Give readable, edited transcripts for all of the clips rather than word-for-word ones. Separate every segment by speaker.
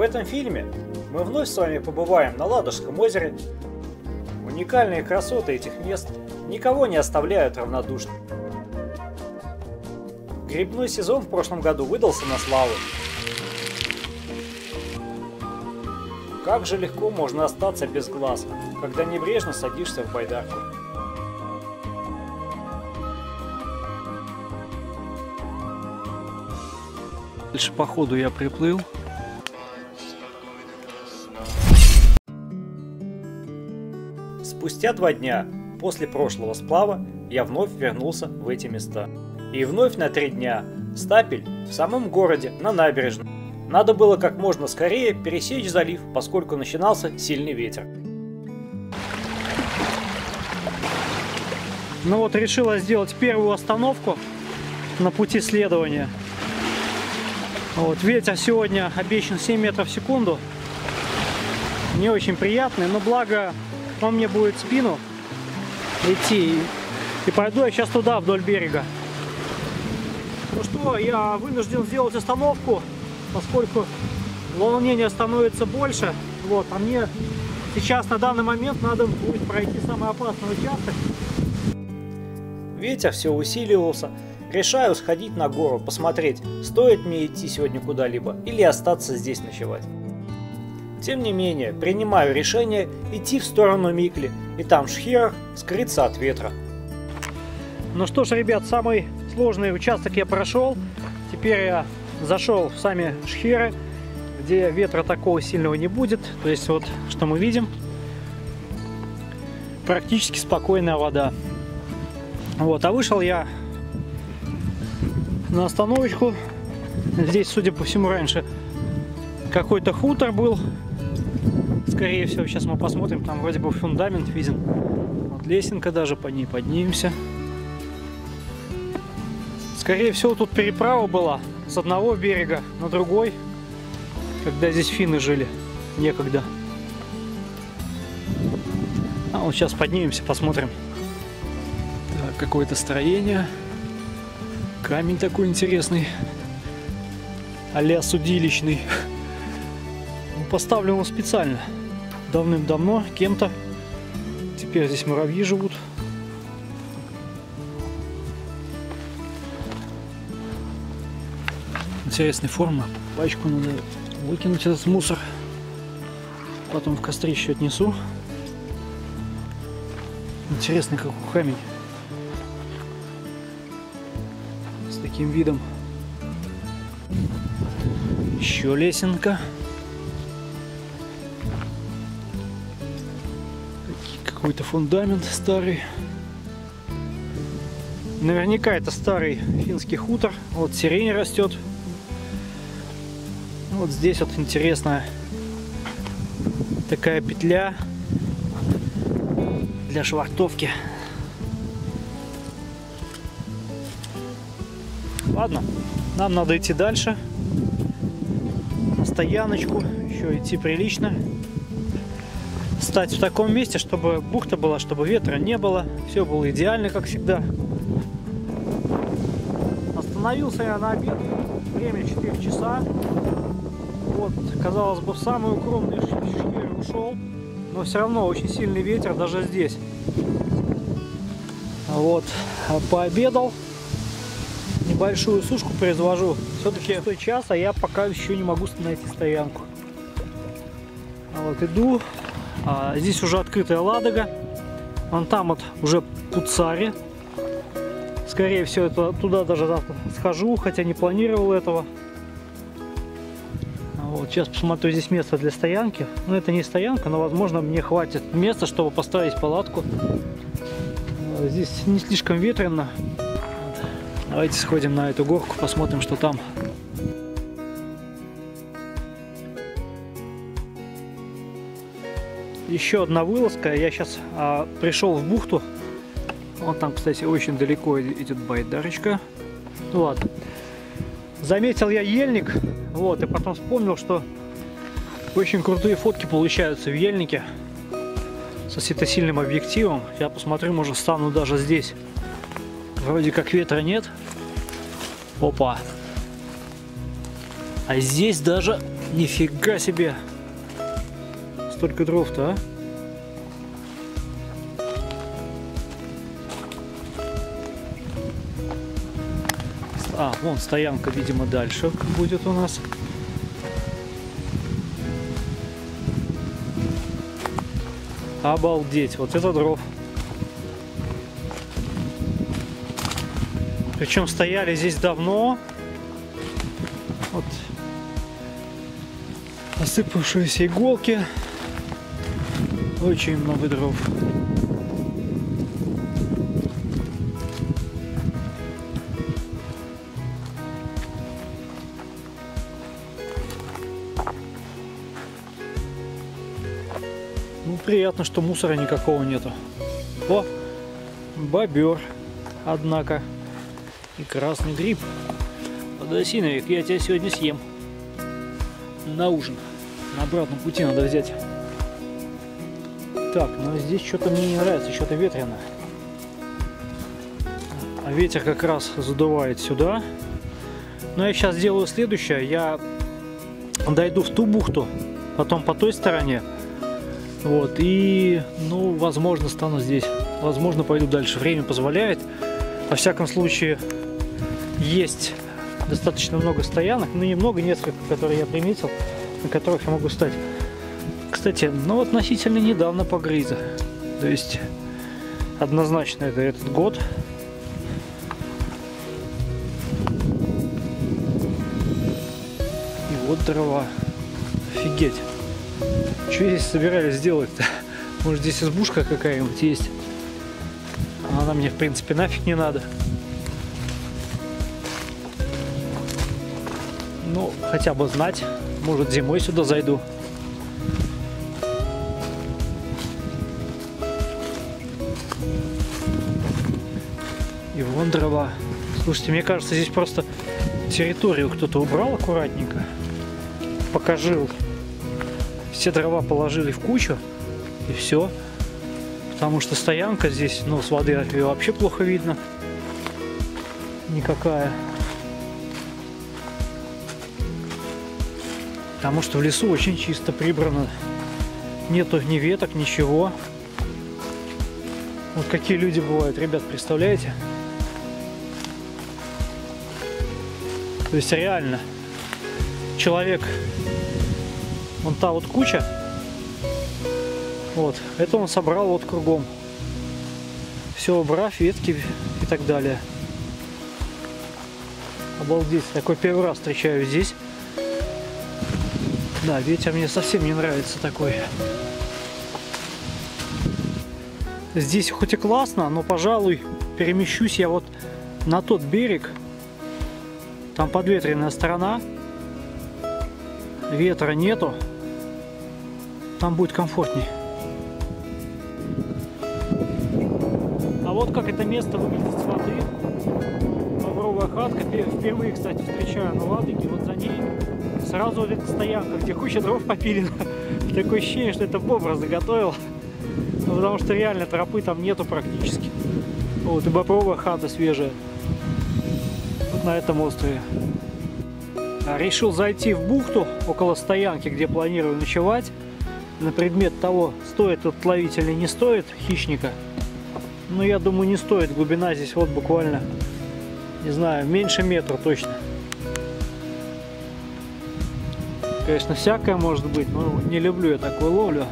Speaker 1: В этом фильме мы вновь с вами побываем на Ладожском озере. Уникальные красоты этих мест никого не оставляют равнодушным. Грибной сезон в прошлом году выдался на славу. Как же легко можно остаться без глаз, когда небрежно садишься в байдарку.
Speaker 2: Дальше по ходу я приплыл.
Speaker 1: Спустя 2 дня после прошлого сплава я вновь вернулся в эти места. И вновь на 3 дня стапель в самом городе на набережной. Надо было как можно скорее пересечь залив, поскольку начинался сильный ветер.
Speaker 2: Ну вот, решила сделать первую остановку на пути следования. Вот, ветер сегодня обещан 7 метров в секунду. Не очень приятный, но благо он мне будет в спину идти. И пойду я сейчас туда, вдоль берега. Ну что, я вынужден сделать остановку, поскольку волнение становится больше. Вот, а мне сейчас на данный момент надо будет пройти самый опасный участок.
Speaker 1: Ветер все усиливался. Решаю сходить на гору, посмотреть, стоит мне идти сегодня куда-либо или остаться здесь ночевать. Тем не менее, принимаю решение идти в сторону Микли и там в шхерах скрыться от ветра.
Speaker 2: Ну что ж, ребят, самый сложный участок я прошел. Теперь я зашел в сами шхеры, где ветра такого сильного не будет. То есть вот, что мы видим, практически спокойная вода. Вот, а вышел я на остановочку. Здесь, судя по всему, раньше какой-то хутор был. Скорее всего, сейчас мы посмотрим, там вроде бы фундамент виден. Вот лесенка даже, по ней поднимемся. Скорее всего, тут переправа была с одного берега на другой, когда здесь финны жили некогда. А вот сейчас поднимемся, посмотрим. Так, какое-то строение. Камень такой интересный, а-ля судилищный. Поставлен он специально, давным-давно, кем-то. Теперь здесь муравьи живут. Интересной формы. Пачку надо выкинуть, этот мусор. Потом в кострище отнесу. Интересный какой камень. С таким видом. Еще лесенка. Какой-то фундамент старый. Наверняка это старый финский хутор. Вот сирень растет. Вот здесь вот интересная такая петля для швартовки. Ладно, нам надо идти дальше. На стояночку. Еще идти прилично. Стать в таком месте, чтобы бухта была, чтобы ветра не было. Все было идеально, как всегда. Остановился я на обед. Время 4 часа. Вот, казалось бы, в самый укромный шхер ушел. Но все равно очень сильный ветер даже здесь. Вот, пообедал. Небольшую сушку произвожу. Все-таки 100 час, а я пока еще не могу найти стоянку. Вот, иду. Здесь уже открытая Ладога. Вон там вот уже Пуцари. Скорее всего, это туда даже завтра схожу, хотя не планировал этого. Вот, сейчас посмотрю, здесь место для стоянки. Ну, это не стоянка, но, возможно, мне хватит места, чтобы поставить палатку. Здесь не слишком ветрено. Давайте сходим на эту горку, посмотрим, что там. Еще одна вылазка. Я сейчас пришел в бухту. Вот там, кстати, очень далеко идет байдарочка. Ну ладно. Заметил я ельник. Вот, и потом вспомнил, что очень крутые фотки получаются в ельнике со светосильным объективом. Я посмотрю, может, встану даже здесь. Вроде как ветра нет. Опа. А здесь даже Нифига себе! Столько дров-то, а? Вон стоянка, видимо, дальше будет у нас. Обалдеть, вот это дров. Причем стояли здесь давно. Вот осыпавшиеся иголки. Очень много дров. Ну, приятно, что мусора никакого нету. О, бобер, однако. И красный гриб. Подосиновик, я тебя сегодня съем. На ужин. На обратном пути надо взять. Так, но здесь что-то мне не нравится, что-то ветрено. А ветер как раз задувает сюда. Но я сейчас сделаю следующее. Я дойду в ту бухту, потом по той стороне. Вот, и, ну, возможно, стану здесь. Возможно, пойду дальше. Время позволяет. Во всяком случае, есть достаточно много стоянок. Ну, немного, несколько, которые я приметил, на которых я могу стать. Кстати, ну, относительно недавно погрыза. То есть, однозначно, это этот год. И вот дрова. Офигеть. Что здесь собирались сделать-то? Может, здесь избушка какая-нибудь есть? Она мне, в принципе, нафиг не надо. Ну, хотя бы знать. Может, зимой сюда зайду. И вон дрова. Слушайте, мне кажется, здесь просто территорию кто-то убрал аккуратненько. Пока жил. Все дрова положили в кучу, и все. Потому что стоянка здесь, ну, с воды ее вообще плохо видно. Никакая. Потому что в лесу очень чисто прибрано. Нету ни веток, ничего. Вот какие люди бывают, ребят, представляете? То есть реально человек, вон та вот куча, вот, это он собрал вот кругом. Все убрав, ветки и так далее. Обалдеть, такой первый раз встречаю здесь. Да, ветер мне совсем не нравится такой. Здесь хоть и классно, но, пожалуй, перемещусь я вот на тот берег. Там подветренная сторона. Ветра нету. Там будет комфортней. А вот как это место выглядит с воды. Бобровая хатка. Впервые, кстати, встречаю на Ладоге. Вот за ней сразу вот эта стоянка, где куча дров попилена. Такое ощущение, что это бобр заготовил. Ну, потому что реально тропы там нету практически. Вот и бобровая хата свежая. Вот на этом острове. Решил зайти в бухту около стоянки, где планирую ночевать. На предмет того, стоит тут ловить или не стоит хищника. Но я думаю, не стоит. Глубина здесь вот буквально, не знаю, меньше метра точно. Конечно, всякое может быть, но не люблю я такую ловлю.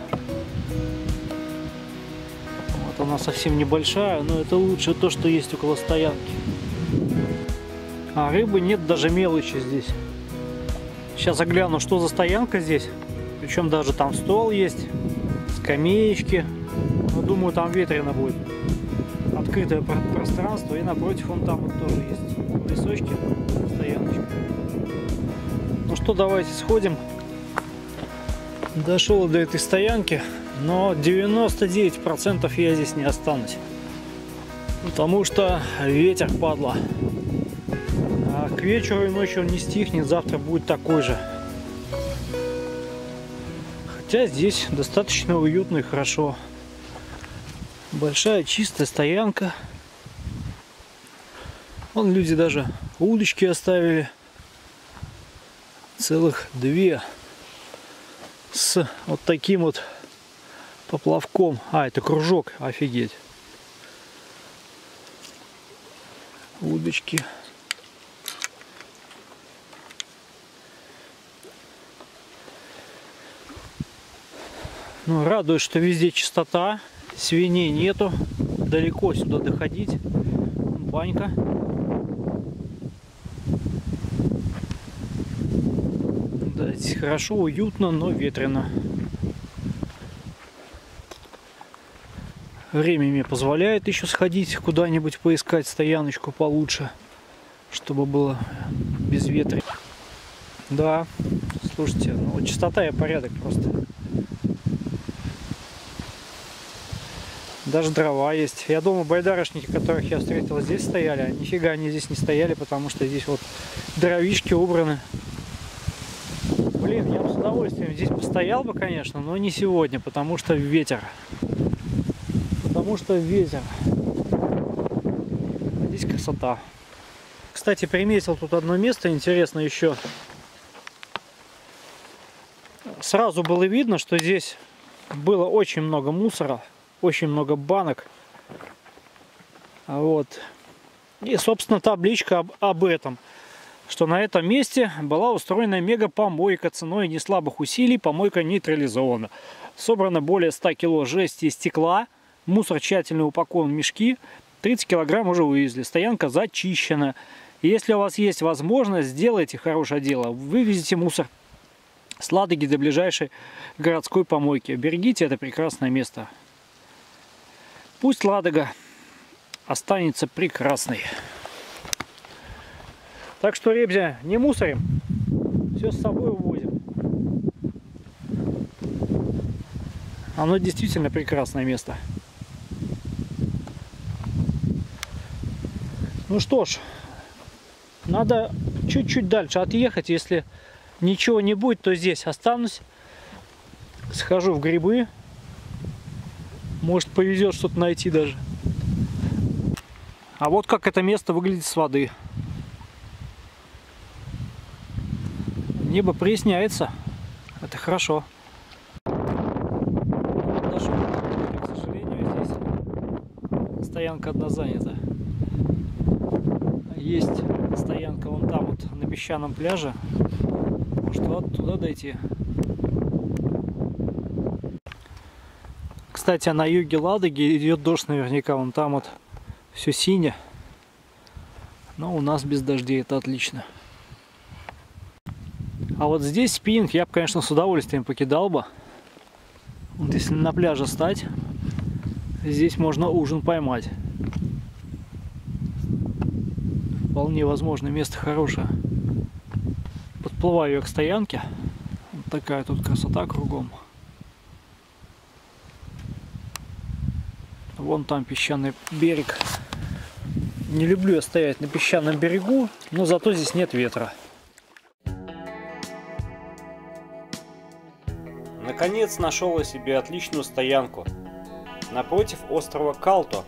Speaker 2: Вот она совсем небольшая, но это лучше то, что есть около стоянки. А рыбы нет, даже мелочи здесь. Сейчас огляну, что за стоянка здесь. Причем даже там стол есть, скамеечки. Но думаю, там ветрено будет. Открытое пространство. И напротив вон там вот тоже есть лесочки, стояночка. Ну что, давайте сходим. Дошел до этой стоянки, но 99% я здесь не останусь. Потому что ветер, падла. А к вечеру и ночью он не стихнет, завтра будет такой же. Хотя здесь достаточно уютно и хорошо. Большая чистая стоянка. Вон люди даже удочки оставили. Целых 2. с вот таким вот поплавком. А, это кружок, офигеть. Удочки. Ну, радует, что везде чистота, свиней нету, далеко сюда доходить. Банька. Да, здесь хорошо, уютно, но ветрено. Время мне позволяет еще сходить куда-нибудь, поискать стояночку получше, чтобы было без ветра. Да, слушайте, ну чистота и порядок просто. Даже дрова есть. Я думаю, байдарочники, которых я встретил, здесь стояли, а нифига они здесь не стояли, потому что здесь вот дровишки убраны. Блин, я бы с удовольствием здесь постоял бы, конечно, но не сегодня, потому что ветер. Потому что ветер. Здесь красота. Кстати, приметил тут одно место интересно еще. Сразу было видно, что здесь было очень много мусора, очень много банок. Вот. И, собственно, табличка об этом. Что на этом месте была устроена мега-помойка ценой неслабых усилий. Помойка нейтрализована. Собрано более 100 кило жести и стекла. Мусор тщательно упакован в мешки. 30 килограмм уже вывезли. Стоянка зачищена. И если у вас есть возможность, сделайте хорошее дело. Вывезите мусор с Ладоги до ближайшей городской помойки. Берегите это прекрасное место. Пусть Ладога останется прекрасной. Так что, ребзя, не мусорим. Все с собой увозим. Оно действительно прекрасное место. Ну что ж, надо чуть-чуть дальше отъехать. Если ничего не будет, то здесь останусь. Схожу в грибы. Может, повезет что-то найти даже. А вот как это место выглядит с воды. Небо проясняется. Это хорошо. К сожалению, здесь стоянка одна занята. Есть стоянка вон там вот на песчаном пляже. Может, вот туда дойти. Кстати, на юге Ладоги идет дождь наверняка. Вон там вот все синее. Но у нас без дождей, это отлично. А вот здесь спиннинг я бы, конечно, с удовольствием покидал бы. Вот если на пляже стать, здесь можно ужин поймать. Вполне возможно, место хорошее. Подплываю я к стоянке. Вот такая тут красота кругом. Вон там песчаный берег. Не люблю я стоять на песчаном берегу, но зато здесь нет ветра.
Speaker 1: Наконец нашел я себе отличную стоянку напротив острова Калто.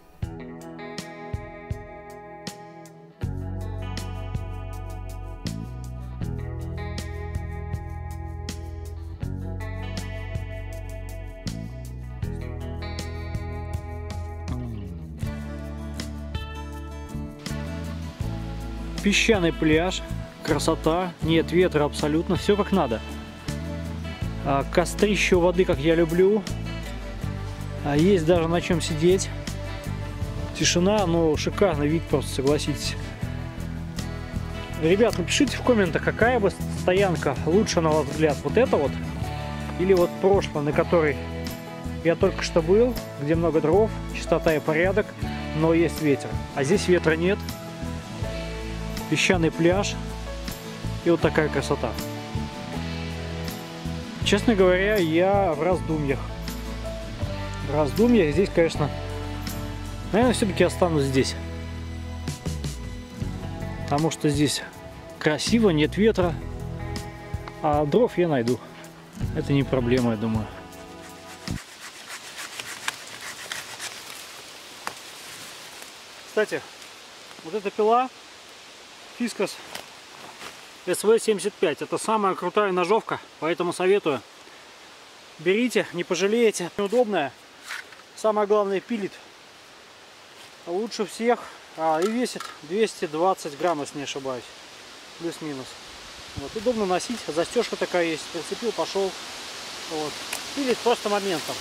Speaker 2: Песчаный пляж, красота, нет ветра абсолютно, все как надо. Кострище у воды, как я люблю. Есть даже на чем сидеть. Тишина, но шикарный вид просто, согласитесь. Ребят, напишите в комментах, какая бы стоянка лучше, на ваш взгляд. Вот эта вот или вот прошлая, на которой я только что был, где много дров, чистота и порядок, но есть ветер. А здесь ветра нет. Песчаный пляж и вот такая красота. Честно говоря, я в раздумьях. В раздумьях здесь, конечно, наверное, все-таки останусь здесь. Потому что здесь красиво, нет ветра, а дров я найду. Это не проблема, я думаю. Кстати, вот эта пила Fiskas SV75. Это самая крутая ножовка, поэтому советую. берите, не пожалеете. Удобная. Самое главное, пилит лучше всех. И весит 220 грамм, если не ошибаюсь. Плюс-минус. Вот, удобно носить. Застежка такая есть. Прицепил, пошел. Вот. Пилит просто моментом.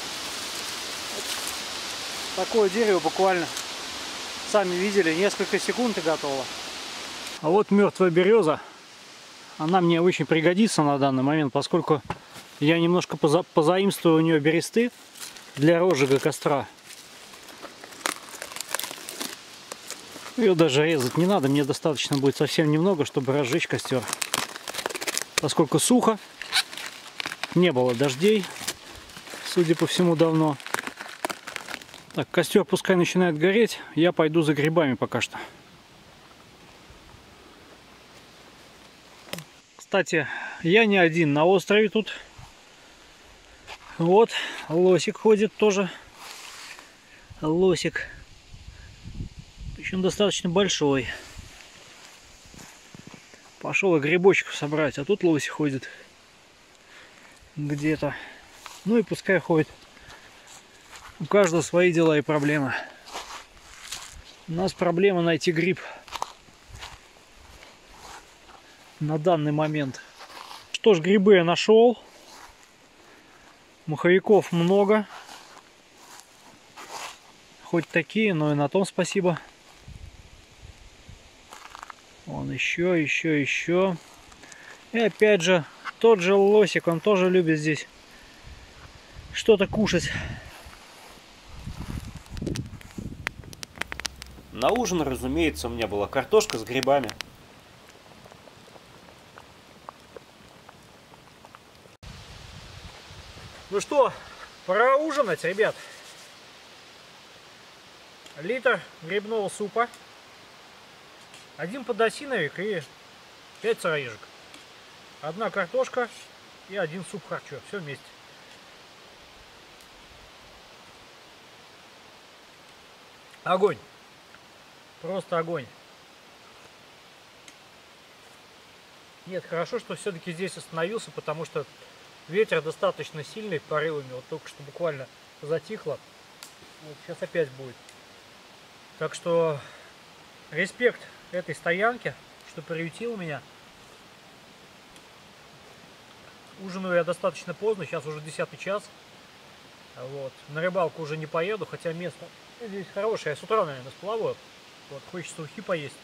Speaker 2: Вот. Такое дерево буквально, сами видели, несколько секунд и готово. А вот мертвая береза. Она мне очень пригодится на данный момент, поскольку я немножко позаимствую у нее бересты для розжига костра. Ее даже резать не надо, мне достаточно будет совсем немного, чтобы разжечь костер. Поскольку сухо, не было дождей, судя по всему, давно. Так, костер пускай начинает гореть, я пойду за грибами пока что. Кстати, я не один на острове тут. Вот, лосик ходит тоже. Лосик. Причем достаточно большой. Пошел и грибочков собрать, а тут лосик ходит. Где-то. Ну и пускай ходит. У каждого свои дела и проблемы. У нас проблема найти гриб. На данный момент. Что ж, грибы я нашел. Маховиков много. Хоть такие, но и на том спасибо. Вон еще. И опять же, тот же лосик, он тоже любит здесь что-то кушать.
Speaker 1: На ужин, разумеется, у меня была картошка с грибами.
Speaker 2: Ну что, пора ужинать, ребят. Литр грибного супа, 1 подосиновик и 5 сыроежек. 1 картошка и 1 суп харчо. Все вместе. Огонь. Просто огонь. Нет, хорошо, что все-таки здесь остановился, потому что ветер достаточно сильный, порывами. Вот только что буквально затихло. Вот сейчас опять будет. Так что респект этой стоянке, что приютил меня. Ужинаю я достаточно поздно, сейчас уже 10 час. Вот. На рыбалку уже не поеду, хотя место здесь хорошее. Я с утра, наверное, сплаваю. Вот, хочется ухи поесть.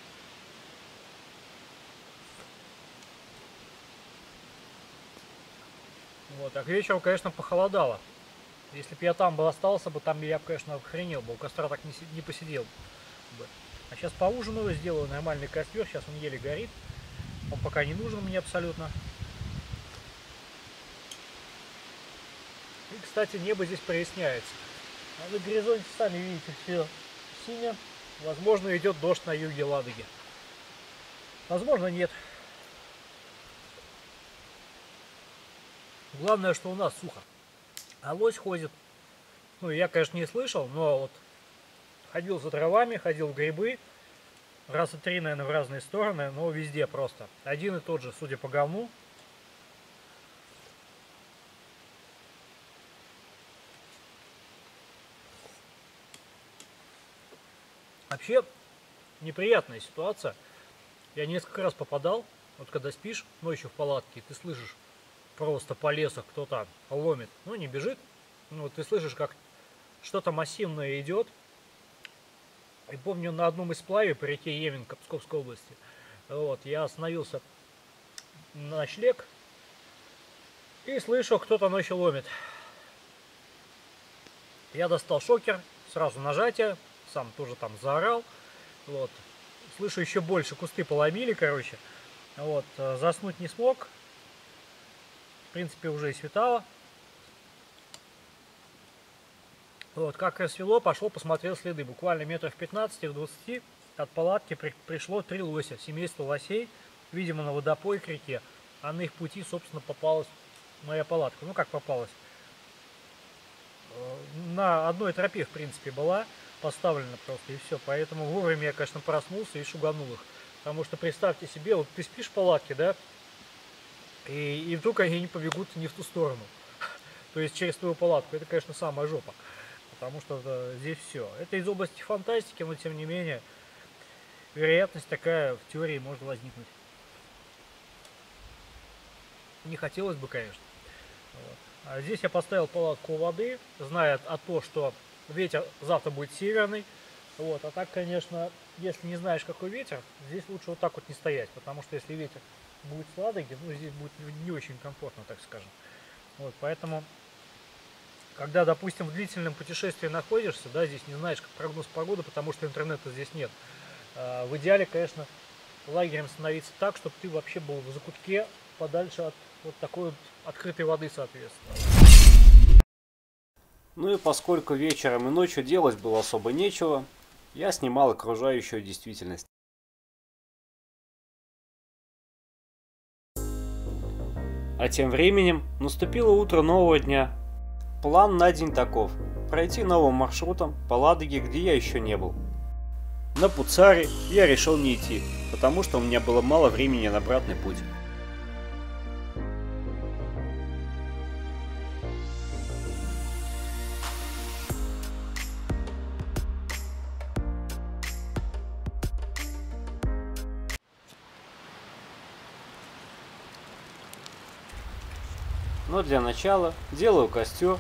Speaker 2: Вот, а к вечеру, конечно, похолодало. Если бы я там бы остался бы, там я бы, конечно, охренел бы. У костра так не посидел бы. А сейчас поужинаю, сделаю нормальный костер. Сейчас он еле горит. Он пока не нужен мне абсолютно. И, кстати, небо здесь проясняется. А на горизонте, сами видите, все синее. Возможно, идет дождь на юге Ладоги. Возможно, нет. Главное, что у нас сухо. А лось ходит. Ну, я, конечно, не слышал, но вот ходил за травами, ходил в грибы. Раза 3, наверное, в разные стороны, но везде просто. Один и тот же, судя по говну. Вообще, неприятная ситуация. Я несколько раз попадал, вот когда спишь ночью в палатке, ты слышишь просто по лесу кто-то ломит. Ну, не бежит, ну, ты слышишь, как что-то массивное идет. И помню, на одном из сплаве по реке Еменка Псковской области, вот, я остановился на ночлег и слышу, кто-то ночью ломит. Я достал шокер, сразу нажатие, сам тоже там заорал. Вот. Слышу, еще больше кусты поломили, короче. Вот. Заснуть не смог. В принципе, уже и светало. Вот. Как рассвело, пошел, посмотрел следы. Буквально метров 15-20 от палатки пришло 3 лося. Семейство лосей, видимо, на водопой к реке. А на их пути, собственно, попалась моя палатка. Ну, как попалась? На одной тропе, в принципе, была поставлена просто, и все. Поэтому вовремя я, конечно, проснулся и шуганул их. Потому что представьте себе, вот ты спишь в палатке, да, и вдруг они не побегут не в ту сторону.
Speaker 1: то есть через твою палатку, это, конечно, самая жопа. Потому что здесь все. Это из области фантастики, но тем не менее вероятность такая в теории может возникнуть. Не хотелось бы, конечно. Вот. А здесь я поставил палатку у воды, зная о том, что ветер завтра будет северный. Вот. А так, конечно, если не знаешь, какой ветер, здесь лучше вот так вот не стоять, потому что если ветер будет с Ладоги, ну здесь будет не очень комфортно, так скажем. Вот. Поэтому, когда, допустим, в длительном путешествии находишься, да, здесь не знаешь прогноз погоды, потому что интернета здесь нет. В идеале, конечно, лагерем становиться так, чтобы ты вообще был в закутке подальше от вот такой вот открытой воды, соответственно.
Speaker 3: Ну и поскольку вечером и ночью делать было особо нечего, я снимал окружающую действительность. А тем временем наступило утро нового дня. План на день таков: пройти новым маршрутом по Ладоге, где я еще не был. На Пуцаре я решил не идти, потому что у меня было мало времени на обратный путь. Но для начала делаю костер.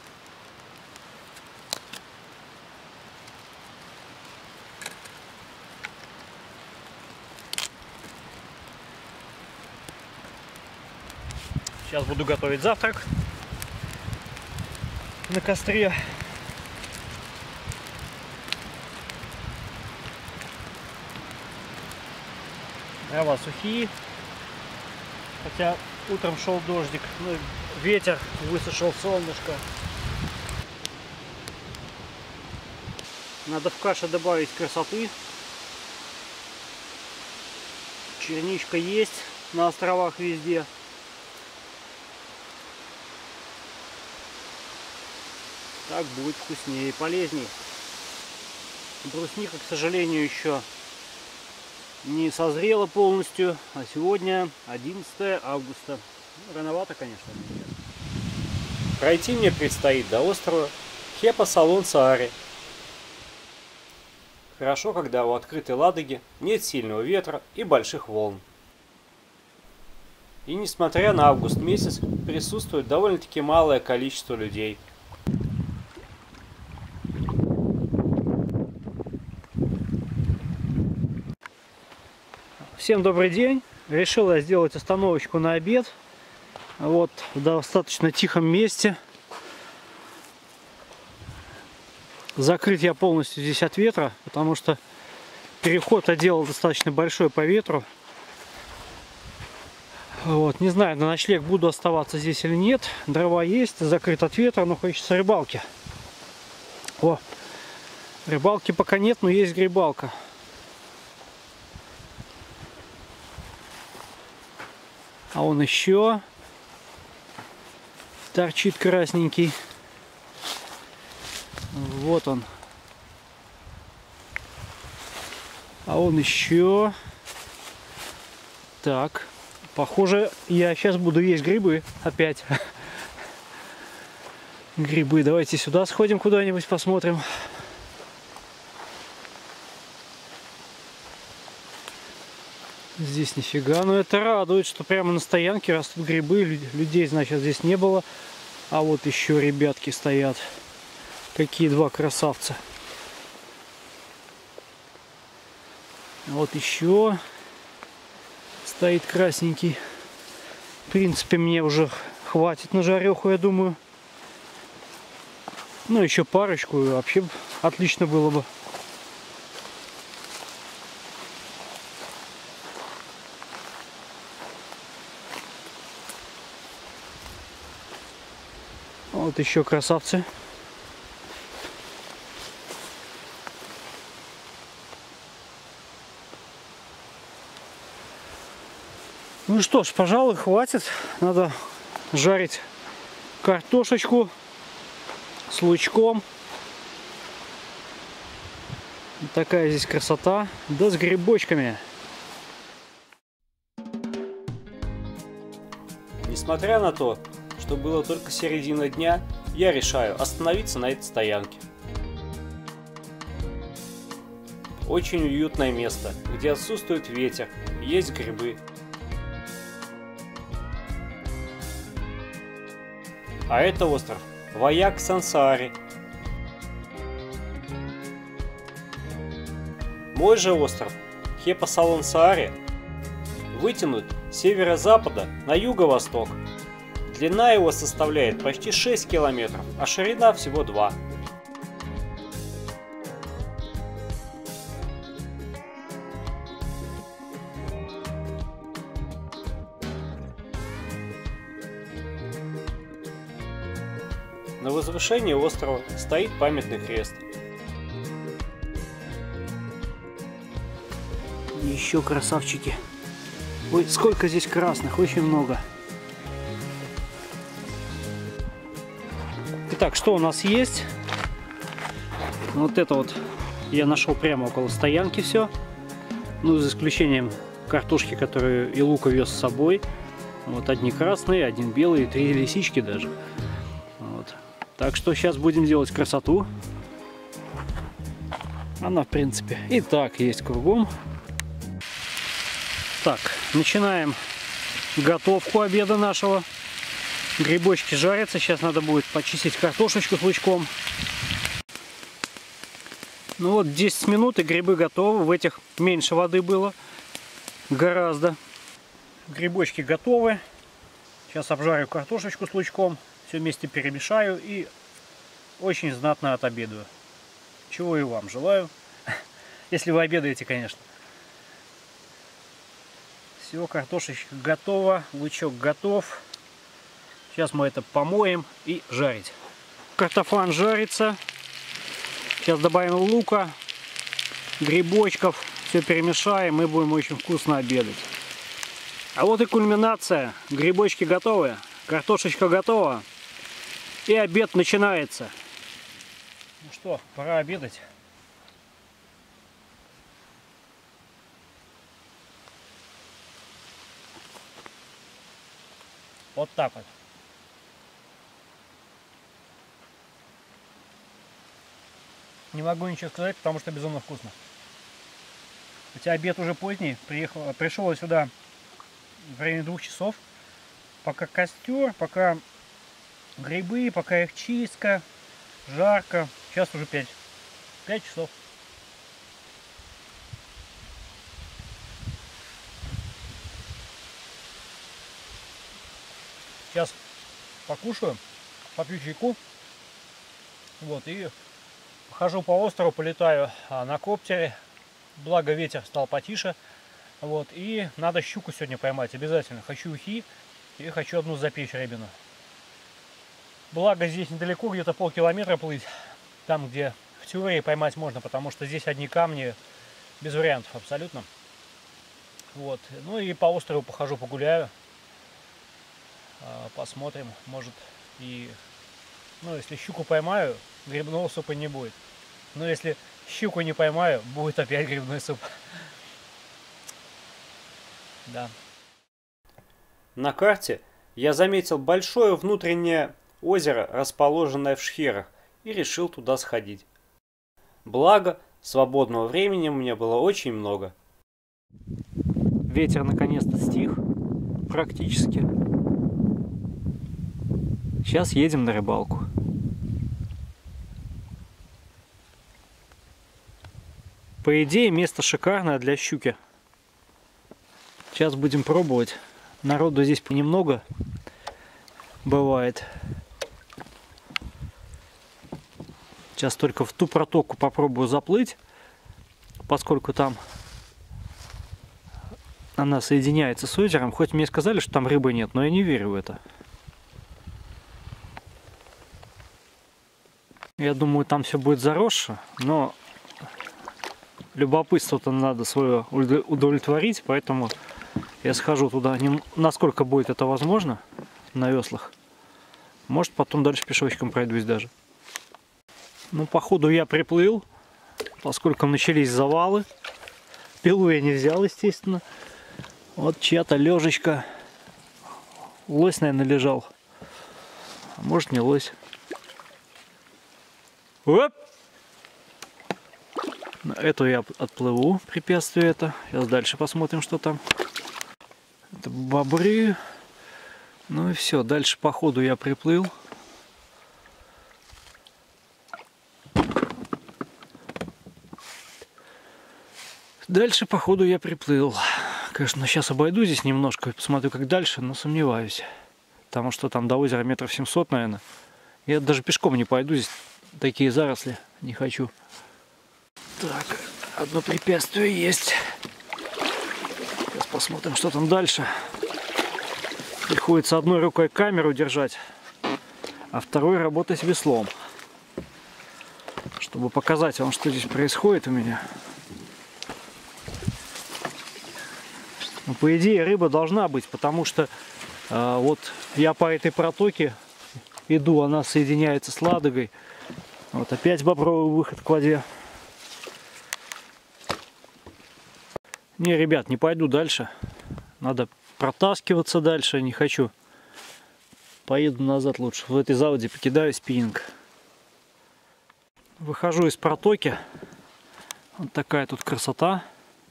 Speaker 2: Сейчас буду готовить завтрак на костре. Дрова сухие, хотя утром шел дождик, ну, ветер, высушил солнышко. Надо в кашу добавить красоты. Черничка есть на островах везде. Так будет вкуснее и полезнее. Брусника, к сожалению, еще не созрела полностью, а сегодня 11 августа. Рановато, конечно.
Speaker 3: Пройти мне предстоит до острова Хепа-Салон-Сааре. Хорошо, когда у открытой Ладоги нет сильного ветра и больших волн. И несмотря на август месяц, присутствует довольно-таки малое количество людей.
Speaker 2: Всем добрый день. Решил я сделать остановочку на обед. Вот в достаточно тихом месте. Закрыт я полностью здесь от ветра, потому что переход я делал достаточно большой по ветру. Вот, не знаю, на ночлег буду оставаться здесь или нет. Дрова есть, закрыт от ветра, но хочется рыбалки. О, рыбалки пока нет, но есть грибалка. А он еще торчит красненький. Вот он. А он еще. Так. Похоже, я сейчас буду есть грибы опять. Грибы. Давайте сюда сходим куда-нибудь, посмотрим. Здесь нифига, но это радует, что прямо на стоянке растут грибы. Людей, значит, здесь не было. А вот еще ребятки стоят. Какие два красавца. Вот еще стоит красненький. В принципе, мне уже хватит на жареху, я думаю. Ну, еще парочку, и вообще отлично было бы. Вот еще красавцы. Ну что ж, пожалуй, хватит. Надо жарить картошечку с лучком. Вот такая здесь красота. Да с грибочками.
Speaker 3: Несмотря на то, что было только середина дня, я решаю остановиться на этой стоянке. Очень уютное место, где отсутствует ветер, есть грибы. А это остров Ваяк Сансари. Мой же остров Хепасалансаари вытянут с северо-запада на юго-восток. Длина его составляет почти 6 километров, а ширина всего 2. На возвышении острова стоит памятный крест.
Speaker 2: Еще красавчики. Ой, сколько здесь красных, очень много. Итак, что у нас есть? Вот это вот я нашел прямо около стоянки все. Ну, за исключением картошки, которую и лука вез с собой. Вот одни красные, один белый, 3 лисички даже. Вот. Так что сейчас будем делать красоту. Она, в принципе, и так есть кругом. Так, начинаем готовку обеда нашего. Грибочки жарятся. Сейчас надо будет почистить картошечку с лучком. Ну вот 10 минут и грибы готовы. В этих меньше воды было. Гораздо. Грибочки готовы. Сейчас обжарю картошечку с лучком. Все вместе перемешаю и очень знатно отобедаю. Чего и вам желаю. Если вы обедаете, конечно. Все, картошечка готова, лучок готов. Сейчас мы это помоем и жарить. Картофан жарится. Сейчас добавим лука, грибочков. Все перемешаем и будем очень вкусно обедать. А вот и кульминация. Грибочки готовы, картошечка готова. И обед начинается. Ну что, пора обедать. Вот так вот. Не могу ничего сказать, потому что безумно вкусно. Хотя обед уже поздний. Пришел я сюда в районе 2 часов. Пока костер, пока грибы, пока их чистка. Жарко. Сейчас уже 5 часов. Сейчас покушаю, попью чайку. Вот, и похожу по острову, полетаю на коптере. Благо ветер стал потише. Вот, и надо щуку сегодня поймать обязательно. Хочу ухи и хочу одну запечь рыбину. Благо здесь недалеко, где-то полкилометра плыть. Там, где в теории поймать можно, потому что здесь одни камни, без вариантов абсолютно. Вот, ну и по острову похожу, погуляю. Посмотрим, может и, ну, если щуку поймаю, грибного супа не будет. Но если щуку не поймаю, будет опять грибной суп. Да.
Speaker 3: На карте я заметил большое внутреннее озеро, расположенное в шхерах, и решил туда сходить. Благо, свободного времени у меня было очень много.
Speaker 2: Ветер наконец-то стих, практически. Сейчас едем на рыбалку. По идее, место шикарное для щуки. Сейчас будем пробовать. Народу здесь понемногу бывает. Сейчас только в ту протоку попробую заплыть, поскольку там она соединяется с озером. Хоть мне сказали, что там рыбы нет, но я не верю в это. Я думаю, там все будет заросше, но любопытство-то надо свое удовлетворить, поэтому я схожу туда, насколько будет это возможно, на веслах. Может, потом дальше пешочком пройдусь даже. Ну, походу я приплыл, поскольку начались завалы. Пилу я не взял, естественно. Вот чья-то лежечка. Лось, наверное, лежал. А может, не лось. Оп! На эту я отплыву, препятствие это. Сейчас дальше посмотрим, что там. Это бобры. Ну и все, дальше по ходу я приплыл. Дальше по ходу я приплыл. Конечно, сейчас обойду здесь немножко и посмотрю, как дальше, но сомневаюсь. Потому что там до озера метров 700, наверное. Я даже пешком не пойду, здесь такие заросли, не хочу. Так, одно препятствие есть. Сейчас посмотрим, что там дальше. Приходится одной рукой камеру держать, а второй работать веслом. Чтобы показать вам, что здесь происходит у меня. Ну, по идее, рыба должна быть, потому что вот я по этой протоке иду, она соединяется с Ладогой. Вот опять бобровый выход к воде. Не, ребят, не пойду дальше. Надо протаскиваться дальше, не хочу. Поеду назад лучше. В этой заводе покидаю спиннинг. Выхожу из протоки. Вот такая тут красота.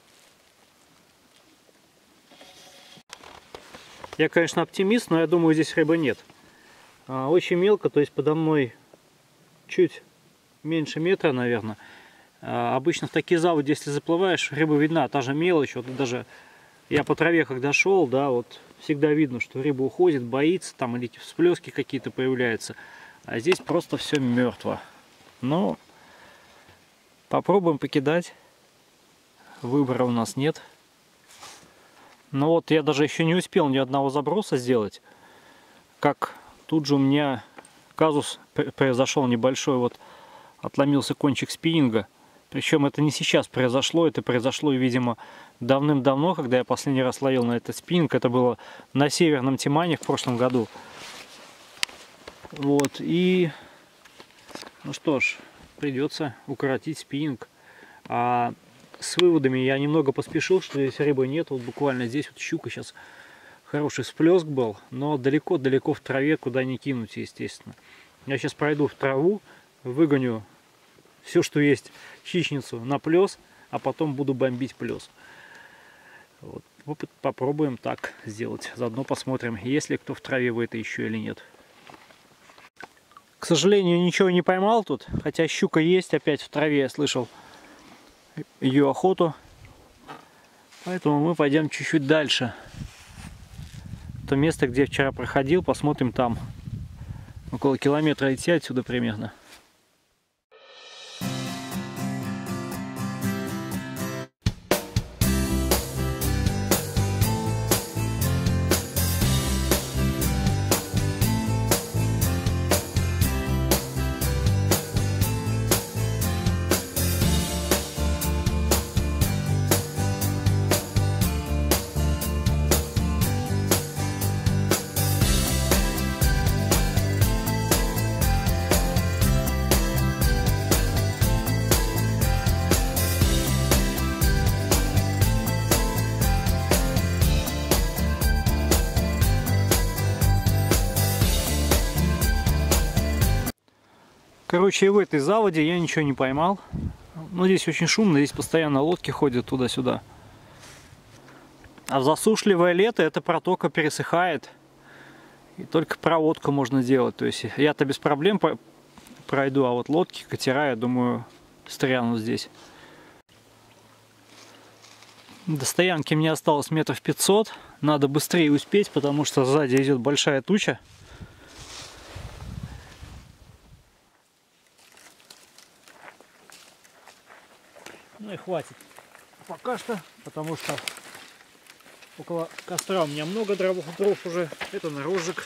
Speaker 2: Я, конечно, оптимист, но я думаю, здесь рыбы нет. Очень мелко, то есть подо мной чуть меньше метра, наверное. Обычно в такие заводы, если заплываешь, рыба видна, та же мелочь. Вот даже я по траве, когда шел, да, вот всегда видно, что рыба уходит, боится, там или всплески какие-то появляются. А здесь просто все мертво. Но попробуем покидать. Выбора у нас нет. Но вот я даже еще не успел ни одного заброса сделать, как тут же у меня казус произошел небольшой, вот отломился кончик спиннинга. Причем это не сейчас произошло, это произошло, видимо, давным-давно, когда я последний раз ловил на этот спиннинг. Это было на Северном Тимане в прошлом году. Вот, и ну что ж, придется укоротить спиннинг. А с выводами я немного поспешил, что здесь рыбы нет. Вот буквально здесь вот щука сейчас, хороший всплеск был, но далеко-далеко в траве, куда не кинуть, естественно. Я сейчас пройду в траву, выгоню все, что есть, хищницу на плес, а потом буду бомбить плес. Вот. Попробуем так сделать. Заодно посмотрим, есть ли кто в траве в этой еще или нет. К сожалению, ничего не поймал тут, хотя щука есть опять в траве, я слышал ее охоту. Поэтому мы пойдем чуть-чуть дальше. То место, где я вчера проходил, посмотрим там. Около километра идти отсюда примерно. Короче, и в этой заводе я ничего не поймал. Но здесь очень шумно, здесь постоянно лодки ходят туда-сюда. А в засушливое лето эта протока пересыхает. И только проводку можно делать. То есть я-то без проблем пройду, а вот лодки, катера, я думаю, стрянут здесь. До стоянки мне осталось метров 500. Надо быстрее успеть, потому что сзади идет большая туча. Ну и хватит пока что, потому что около костра у меня много дров уже. Это на розжиг.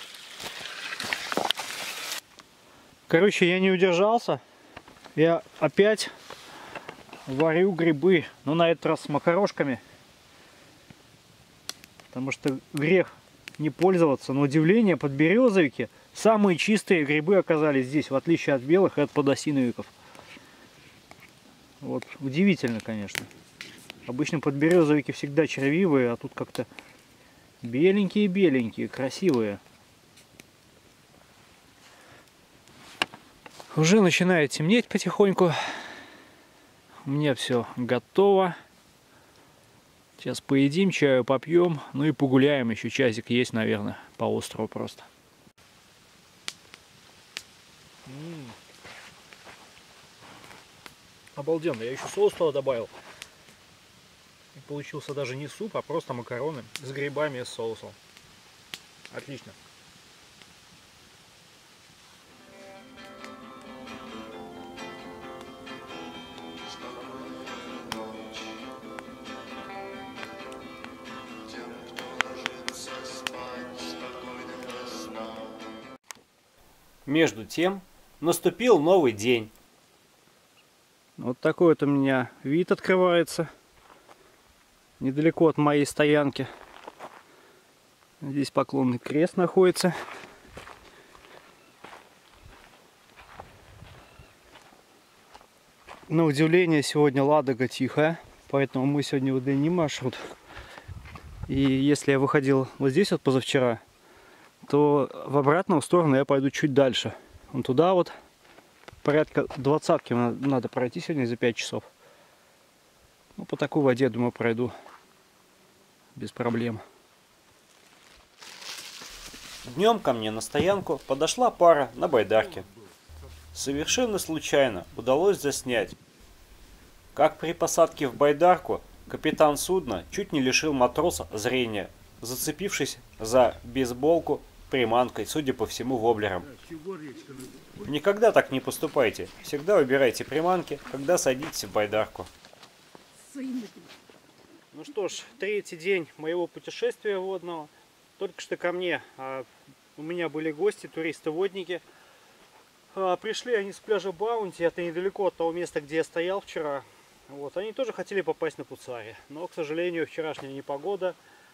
Speaker 2: Короче, я не удержался. Я опять варю грибы, но на этот раз с макарошками. Потому что грех не пользоваться. На удивление, подберезовики самые чистые грибы оказались здесь, в отличие от белых и от подосиновиков. Вот, удивительно, конечно. Обычно подберезовики всегда червивые, а тут как-то беленькие-беленькие, красивые. Уже начинает темнеть потихоньку. У меня все готово. Сейчас поедим, чаю попьем, ну и погуляем. Еще часик есть, наверное, по острову просто. Обалденно, я еще соус туда добавил. И получился даже не суп, а просто макароны с грибами и с соусом. Отлично.
Speaker 3: Между тем, наступил новый день.
Speaker 2: Вот такой вот у меня вид открывается. Недалеко от моей стоянки. Здесь Поклонный крест находится. На удивление, сегодня Ладога тихая, поэтому мы сегодня удлиним маршрут. И если я выходил вот здесь вот позавчера, то в обратную сторону я пойду чуть дальше. Вон туда вот порядка 20-ки надо пройти сегодня за 5 часов. Ну, по такой воде, думаю, пройду без проблем.
Speaker 3: Днем ко мне на стоянку подошла пара на байдарке. Совершенно случайно удалось заснять, как при посадке в байдарку капитан судна чуть не лишил матроса зрения, зацепившись за бейсболку приманкой, судя по всему, воблером. Никогда так не поступайте. Всегда выбирайте приманки, когда садитесь в байдарку.
Speaker 2: Ну что ж, третий день моего путешествия водного. Только что ко мне у меня были гости, туристы-водники. Пришли они с пляжа Баунти, это недалеко от того места, где я стоял вчера. Вот, они тоже хотели попасть на Пуцаре, но, к сожалению, вчерашняя непогода,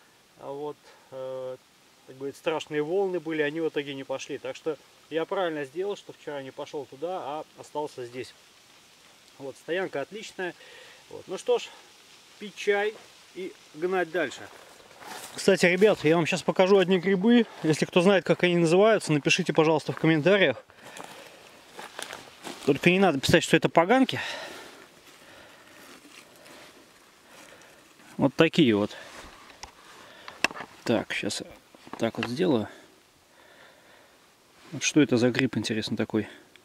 Speaker 2: как говорит, страшные волны были, они в итоге не пошли. Так что я правильно сделал, что вчера не пошел туда, а остался здесь. Вот, стоянка отличная. Вот. Ну что ж, пить чай и гнать дальше. Кстати, ребят, я вам сейчас покажу одни грибы. Если кто знает, как они называются, напишите, пожалуйста, в комментариях. Только не надо писать, что это поганки. Вот такие вот. Так, сейчас так вот сделаю. Вот что это за гриб, интересно, такой?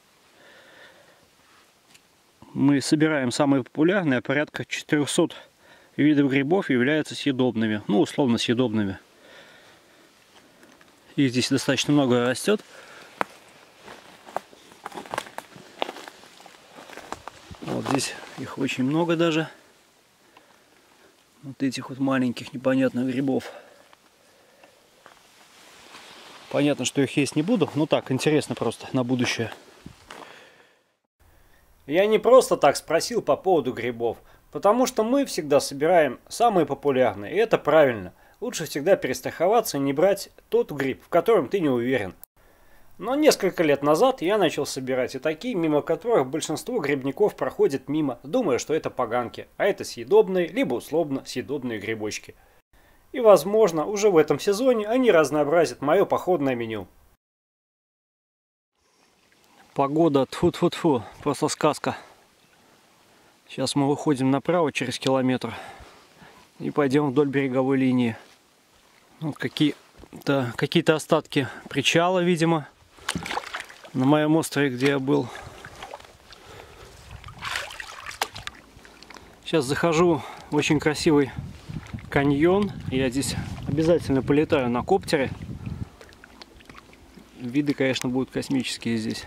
Speaker 2: Мы собираем самые популярные, порядка 400 видов грибов являются съедобными. Ну, условно съедобными. Их здесь достаточно много растет. Вот здесь их очень много даже. Вот этих вот маленьких непонятных грибов. Понятно, что их есть не буду, но так, интересно просто на будущее.
Speaker 3: Я не просто так спросил по поводу грибов, потому что мы всегда собираем самые популярные, и это правильно. Лучше всегда перестраховаться и не брать тот гриб, в котором ты не уверен. Но несколько лет назад я начал собирать и такие, мимо которых большинство грибников проходит мимо, думая, что это поганки, а это съедобные, либо условно съедобные грибочки. И возможно, уже в этом сезоне они разнообразят мое походное меню.
Speaker 2: Погода, тьфу-тьфу-тьфу, просто сказка. Сейчас мы выходим направо через километр и пойдем вдоль береговой линии. Вот какие-то остатки причала, видимо, на моем острове, где я был. Сейчас захожу в очень красивый каньон. Я здесь обязательно полетаю на коптере. Виды, конечно, будут космические здесь.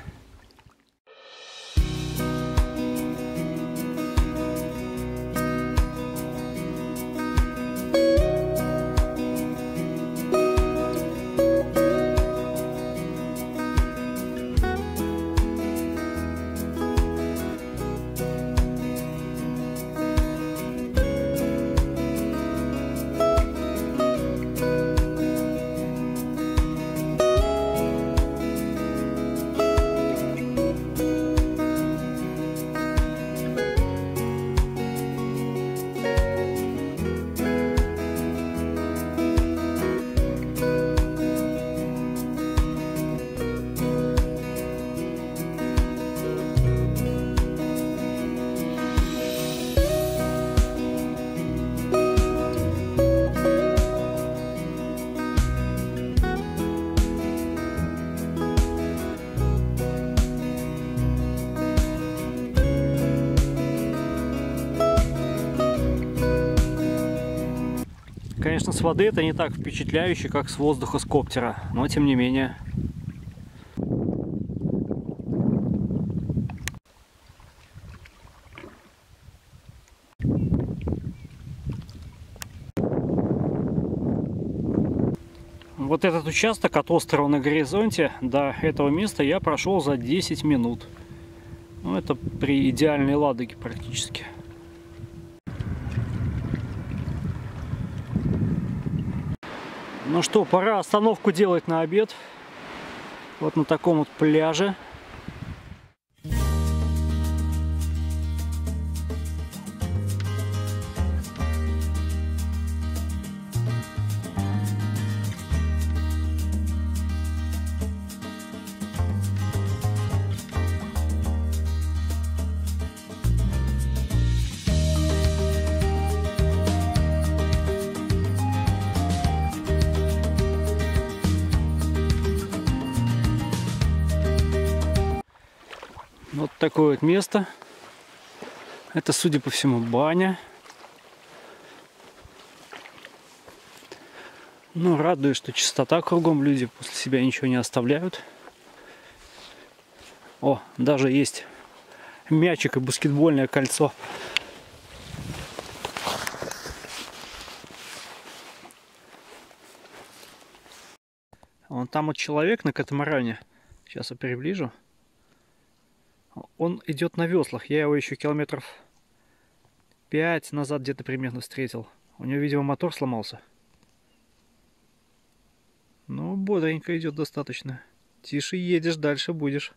Speaker 2: конечно, с воды это не так впечатляюще, как с воздуха с коптера, но тем не менее. Вот этот участок от острова на горизонте до этого места я прошел за 10 минут. Ну, это при идеальной Ладоге практически. Ну что, пора остановку делать на обед. Вот на таком вот пляже. Вот такое вот место. Это, судя по всему, баня. Ну, радует, что чистота кругом, люди после себя ничего не оставляют. О, даже есть мячик и баскетбольное кольцо. Вон там вот человек на катамаране. Сейчас я приближу. Он идет на веслах. Я его еще километров 5 назад где-то примерно встретил. У него, видимо, мотор сломался. Ну, бодренько идет достаточно. Тише едешь, дальше будешь.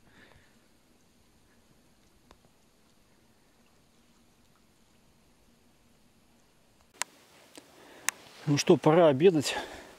Speaker 2: Ну что, пора обедать.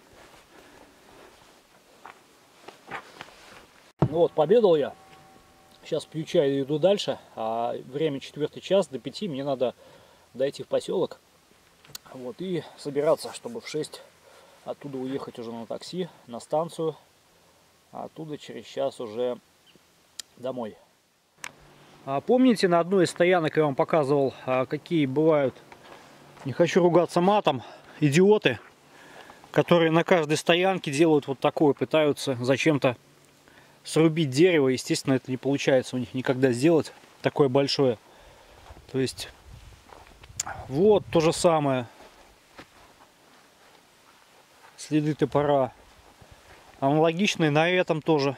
Speaker 2: Ну вот, пообедал я. Сейчас пью чай и иду дальше. А время 4 час, до 5 мне надо дойти в поселок. Вот, и собираться, чтобы в 6 оттуда уехать уже на такси, на станцию. А оттуда через час уже домой. А помните, на одной из стоянок я вам показывал, какие бывают, не хочу ругаться матом, идиоты, которые на каждой стоянке делают вот такое, пытаются зачем-то срубить дерево. Естественно, это не получается у них никогда сделать такое большое. То есть вот то же самое. Следы топора. Аналогичные на этом тоже.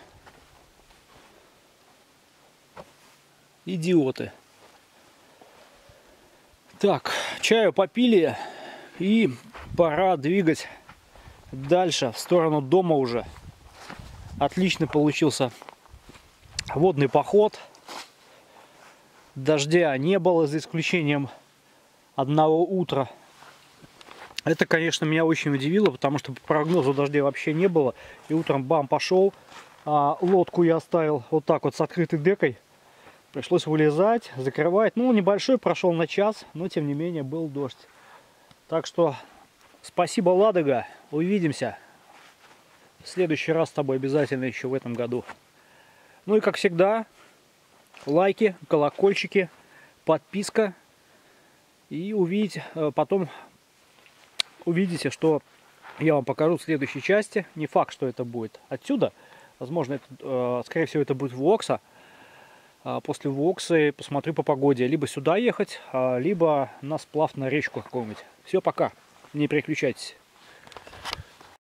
Speaker 2: Идиоты. Так, чаю попили. И пора двигать дальше, в сторону дома уже. Отлично получился водный поход. Дождя не было, за исключением одного утра. Это, конечно, меня очень удивило, потому что по прогнозу дождя вообще не было. И утром бам, пошел. А лодку я оставил вот так вот с открытой декой. Пришлось вылезать, закрывать. Ну, небольшой, прошел на час, но тем не менее был дождь. Так что спасибо, Ладога. Увидимся. В следующий раз с тобой обязательно еще в этом году. Ну и как всегда, лайки, колокольчики, подписка. И потом увидите, что я вам покажу в следующей части. Не факт, что это будет отсюда. Возможно, скорее всего, это будет Вокса. После Воксы посмотрю по погоде. Либо сюда ехать, либо на сплав на речку какую-нибудь. Все, пока. Не переключайтесь.